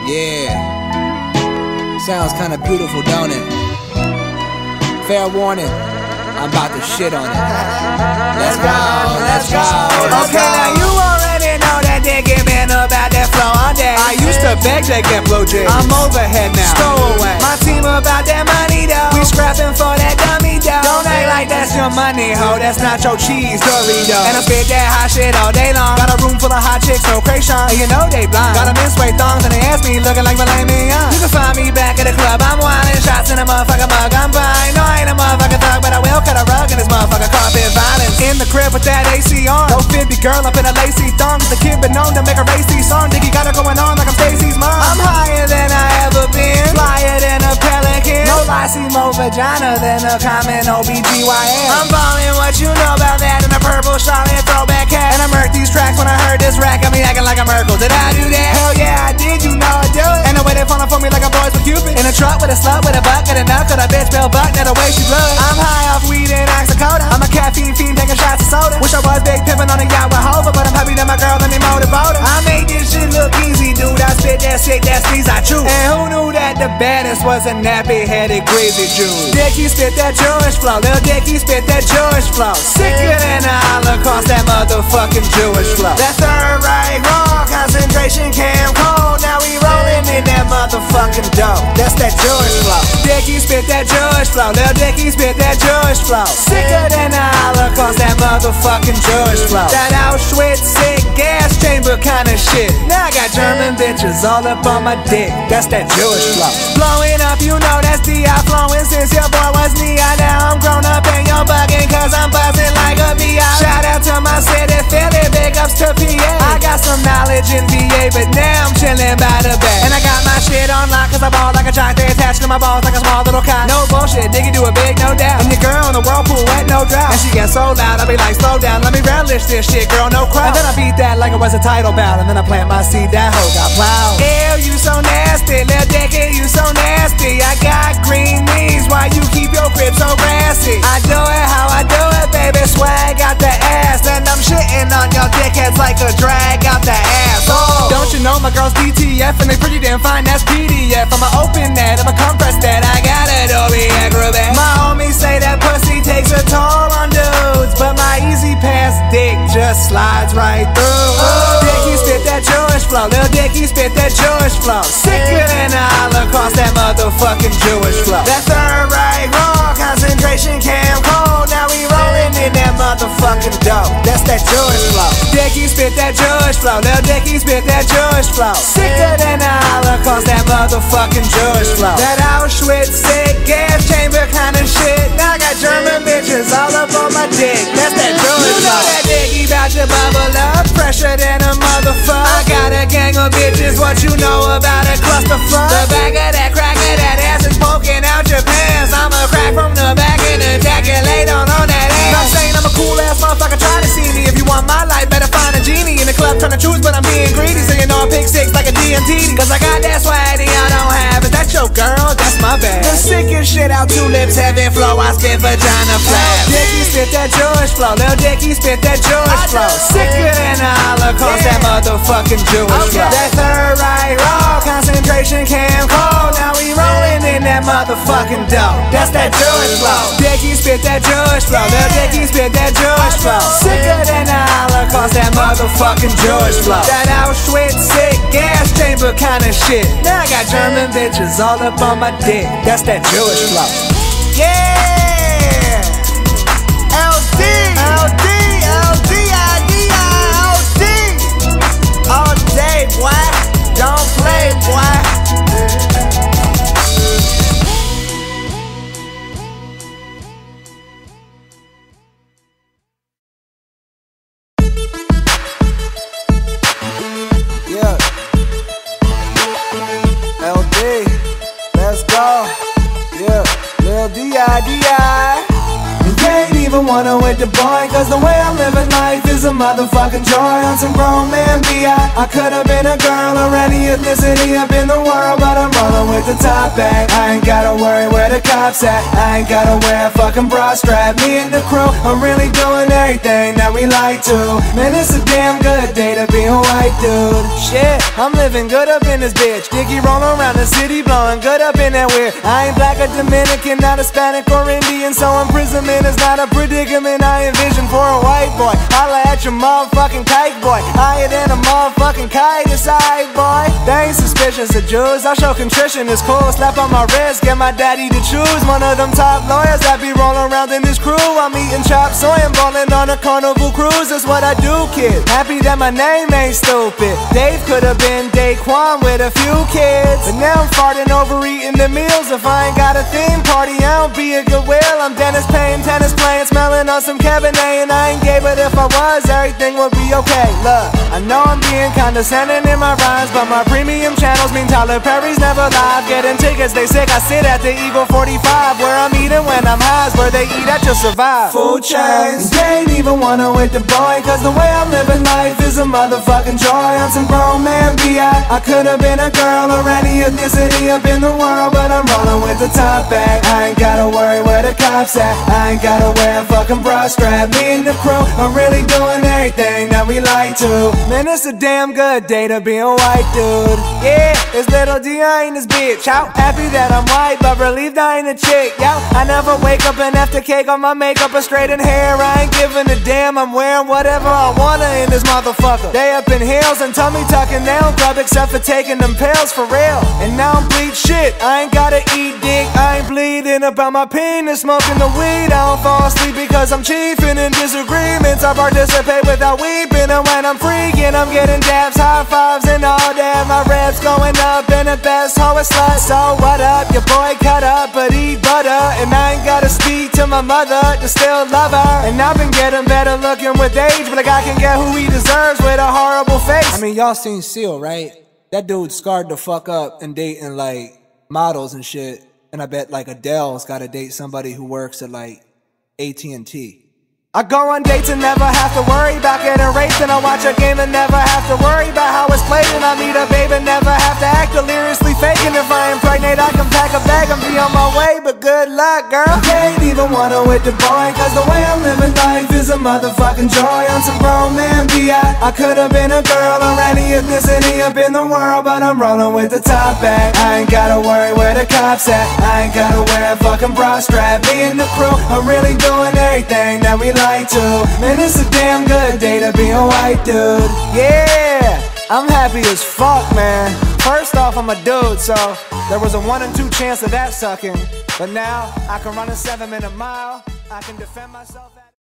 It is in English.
Yeah, sounds kinda beautiful, don't it? Fair warning, I'm about to shit on it. Let's go, let's go. Okay, now you already know that Dicky been about that flow all day. I used to beg that get blow J. I'm overhead now. Stowaway. My team about that money though. We scrapping for that dummy dough. Don't act like that's your money, ho. That's not your cheese Dorito. And I spit that hot shit all day long. Got a room full of hot chicks, no creation. And you know they blind. Got them in suede thongs and they ask me looking like Malay Mignon. You can find me back at the club. I'm wildin' shots in a motherfucking mug. I'm fine. No, I ain't a motherfucking thug, but I will cut a rug in this motherfucking carpet violence. In the crib with that AC on. No 50 girl up in a lacy thong. The kid been known to make a racy song. Dicky got it going on like I'm Stacy's mom. I'm higher than I ever been. Flyer than a pelican. No lie, see more vagina than a common OBGYN. I'm ballin', what you know about that? In a purple Charlotte throwback hat. And I murked these tracks when I heard this rap. Got me acting like I'm Merkel. Did I do that? Hell yeah, I did. You know I do it. And the way they fallin' for me like a boys with Cupid. In a truck with a slut with a bucket and knuckle. That bitch Bill Buck, that the way she blood. I'm high off weed and oxycodone. I'm a caffeine fiend taking shots of soda. Wish I was big pimpin' on a yacht with Hova, but I'm happy that my girl let me motivate her. I made this shit look easy, dude. I spit that shit, that sneeze I chew. And who knew that the baddest was a nappy-headed greasy Jew? Dicky spit that Jewish flow. Lil Dicky spit that Jewish flow. Sicker than a Holocaust, that motherfucking Jewish flow. That third right raw concentration camp cold. Now we rollin' in that motherfucking dough. That's that Jewish flow. Dicky spit that Jewish flow. Lil Dicky spit that Jewish flow. Sicker than a Holocaust, that motherfucking Jewish flow. That Auschwitz sick gas chamber kinda shit. Now I got German bitches all up on my dick. That's that Jewish flow. Blowing up, you know that's D.I. flowing since your boy was Nia. Now I'm grown up and you're bugging cause I'm buzzing like a B.I. Shout out to my city, Philly, big ups to PA. I got some knowledge in VA, but now I'm chilling by the bay. And I got my shit on lock cause I ball like a jock. They attached to my balls like a small little cock. No bullshit, Dicky do it big, no doubt. And your girl in the whirlpool, wet, no drought. And she gets so loud, I be like, slow down, let me relish this shit, girl, no crowd. And then I beat that like it was a title bout. And then I plant my seed, that hoe got plowed. Ew, you so nasty, Lil Dicky, you so nasty. I got green knees, why you keep your grip so grassy? I do it how I do it, baby, swag out the ass. And I'm shitting on your dickheads like a drag out the ass. Oh, don't you know my girl's DTF and they pretty damn fine, that's PDF. I'm a open that, I'm a compress that, I got Adobe Acrobat. My homies say that pussy takes a toll on dudes, but my easy pass dick just slides right through. Oh. Dicky spit that Jewish flow, Lil Dicky spit that Jewish flow. Sicker than a Holocaust, that motherfucking Jewish flow. That third right raw concentration camp cold. Now we rollin' in that motherfucking dough. That's that Jewish flow. Dicky spit that Jewish flow, Lil Dicky spit that Jewish flow. Sicker than a Holocaust, that motherfucking Jewish flow. That Auschwitz sick gas chamber kinda shit. Now I got German bitches all up on my dick. That's that Jewish flow. You know that Dicky bout to bubble up, fresher than a motherfucker. I got a gang of bitches, what you know about a clusterfuck? The back of that crack of that ass is poking out your pants. I'm a crack from the back and ejaculate on that ass. Not saying I'm a cool ass motherfucker, try to see me. If you want my life, better find a genie in the club trying to choose, but I'm being greedy. So you know I pick six like a DMT. Cause I got that swag that y'all don't have. Is that your girl? That's my bad. The sickest shit out tulips, heaven flow, I spit vagina flap. Dicky spit that Jewish flow, Lil Dicky spit that Jewish flow. Sicker than a Holocaust, that motherfucking Jewish flow. That third right raw concentration camp cold. Now we rollin' in that motherfucking dough. That's that Jewish flow. Dicky spit that Jewish flow, Lil Dicky spit that Jewish flow. Sicker than a Holocaust, that motherfucking Jewish flow. That Auschwitz sick gas chamber kinda shit. Now I got German bitches all up on my dick. That's that Jewish flow. Yeah! LD! LD! LD! LD! All day, boy. Don't play, boy. Yeah. LD, let's go. Yeah, Lil D.I.D.I. You can't even wanna with the boy, cause the way I'm living life is a motherfucking joy. On some grown man beat I could've been a girl or any ethnicity up in the world, but I'm rolling with the top back. I ain't gotta worry where the cops at. I ain't gotta wear a fucking bra strap. Me and the crew are really doing everything that we like to. Man, it's a damn good day to be a white dude. Shit, I'm living good up in this bitch. Dicky rolling around the city, blowing good up in that weird. I ain't black or Dominican, not Hispanic or Indian, so imprisonment is not a predicament I envision for a white boy. Holla at your motherfucking kite boy, higher than a motherfucking kite, it's aight boy. They ain't suspicious of Jews, I'll show contrition, it's cool. Slap on my wrist, get my daddy to choose. One of them top lawyers that be rolling around in this crew. I'm eating chop soy and ballin' on a carnival cruise, that's what I do, kid. Happy that my name ain't stupid. Dave could've been Daquan with a few kids, but now I'm farting over eating the meals. If I ain't got a theme party, I don't be a goodwill. I'm Dennis Payne, tennis playing, smelling on some Cabernet, and I ain't gay, but if I was, everything would be okay. Look, I know I'm being condescending in my rhymes, but my premium channels mean Tyler Perry's never live. Getting tickets, they sick, I sit at the Eagle 45, where I'm eating when I'm high, where they eat at to survive. Food chains, they ain't even wanna with the boy, cause the way I'm living life is a motherfucking joy. I'm some grown man B.I. I could've been a girl or any ethnicity up in the world, but I'm rolling with the top back. I ain't gotta worry where the cops at. I ain't gotta wear a fucking bra strap. Me and the crew are really doing everything that we like to. Man, it's a damn good day to be a white dude. Yeah, it's Lil D, I ain't this bitch. Out happy that I'm white, but relieved I ain't a chick. Yo, I never wake up and have to cake on my makeup or straighten hair. I ain't giving a damn, I'm wearing whatever I wanna in this motherfucker. They up in heels and tummy tucking down club, except for taking them pills for real. And now I'm bleed shit, I ain't gotta eat dick. I ain't bleeding about my penis, smoking the weed. I don't fall asleep because I'm chiefing in disagreements. I participate without weeping, and when I'm freaking, I'm getting dabs, high fives, and all that. My reps going up in the best hoe a slut. So what up, your boy cut up, but eat butter. And I ain't gotta speak to my mother to still love her. And I've been getting better looking with age, but a guy can get who he deserves with a horrible face. I mean, y'all seen Seal, right? That dude scarred the fuck up and dating like models and shit. And I bet like Adele's gotta date somebody who works at like AT&T. I go on dates and never have to worry about getting raped, and I watch a game and never have to worry about how it's played, and I meet a babe and never have to act deliriously faking. If I impregnate, I can pack a bag and be on my way, but good luck, girl. I ain't even wanna with the boy, cause the way I'm living life is a motherfucking joy. I'm some grown man B.I. I could've been a girl or any ethnicity up in the world, but I'm rolling with the top back. I ain't gotta worry where the cops at. I ain't gotta wear a fucking bra strap. Me and the crew are really doing everything that we like to. Man, it's a damn good day to be a white dude. Yeah, I'm happy as fuck, man. First off, I'm a dude, so there was a 1 in 2 chance of that sucking. But now, I can run a 7-minute mile. I can defend myself.